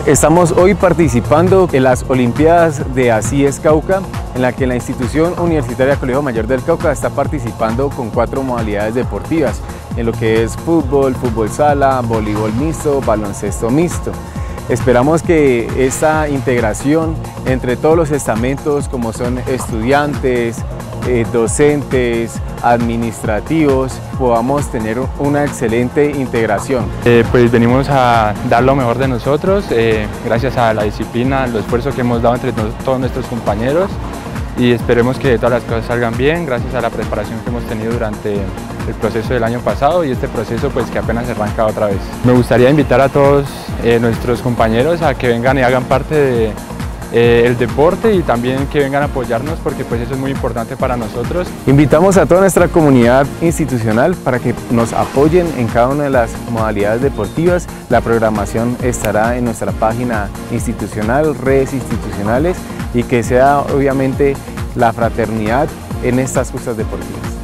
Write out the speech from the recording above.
Estamos hoy participando en las Olimpiadas de Asíes Cauca, en la que la institución universitaria Colegio Mayor del Cauca está participando con 4 modalidades deportivas, en lo que es fútbol, fútbol sala, voleibol mixto, baloncesto mixto. Esperamos que esta integración entre todos los estamentos, como son estudiantes, docentes, administrativos, podamos tener una excelente integración. Pues venimos a dar lo mejor de nosotros, gracias a la disciplina, al esfuerzo que hemos dado entre todos nuestros compañeros, y esperemos que todas las cosas salgan bien gracias a la preparación que hemos tenido durante el proceso del año pasado y este proceso pues que apenas arranca otra vez. Me gustaría invitar a todos nuestros compañeros a que vengan y hagan parte del deporte y también que vengan a apoyarnos, porque pues eso es muy importante para nosotros. Invitamos a toda nuestra comunidad institucional para que nos apoyen en cada una de las modalidades deportivas. La programación estará en nuestra página institucional, redes institucionales, y que sea obviamente la fraternidad en estas justas deportivas.